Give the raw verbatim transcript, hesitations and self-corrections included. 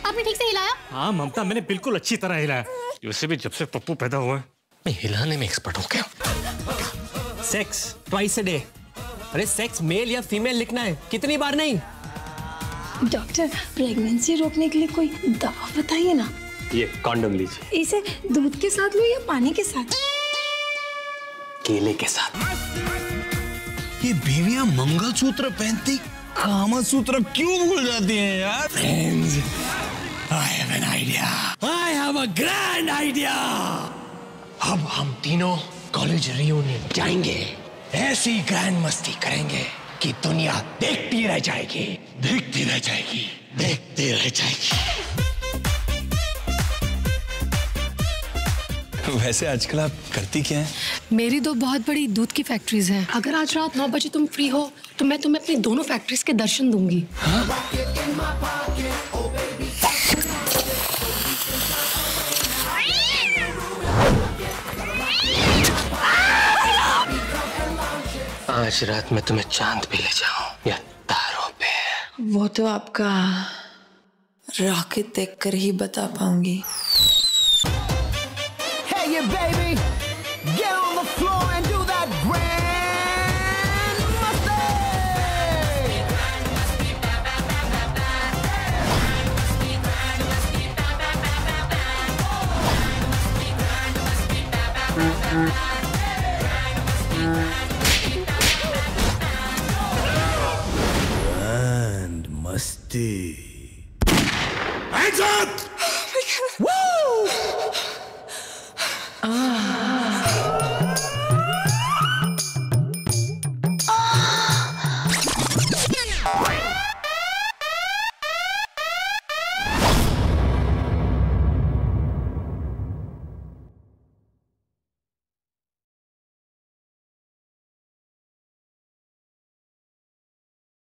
आपने ठीक से हिलाया? हाँ ममता, मैंने बिल्कुल अच्छी तरह हिलाया। वैसे भी जब से पप्पू पैदा हुआ है मैं हिलाने में एक्सपर्ट हूँ। क्या सेक्स ट्वाइस अ डे। अरे सेक्स मेल या फीमेल लिखना है, कितनी बार नहीं। डॉक्टर, प्रेगनेंसी रोकने के लिए कोई दवा बताइए ना। ये कॉन्डम लीजिए। इसे दूध के साथ लो या पानी के साथ? केले के साथ। ये बीवियां मंगलसूत्र पहनती कामसूत्र क्यों भूल जाती हैं यार? Friends, I have an idea. I have a grand idea. अब हम तीनों कॉलेज रियूनियन जाएंगे, ऐसी ग्रैंड मस्ती करेंगे कि दुनिया देखती रह जाएगी, देखती रह जाएगी, देखती रह जाएगी। वैसे आजकल आप करती क्या हैं? मेरी दो बहुत बड़ी दूध की फैक्ट्रीज हैं। अगर आज रात नौ बजे तुम फ्री हो तो मैं तुम्हें अपनी दोनों फैक्ट्रीज के दर्शन दूंगी। हाँ? आज रात में तुम्हें चांद पे ले जाऊं या तारों पे? वो तो आपका रॉकेट देखकर ही बता पाऊंगी। Yeah, baby, get on the floor and do that grand And masti. Hands up! Ah.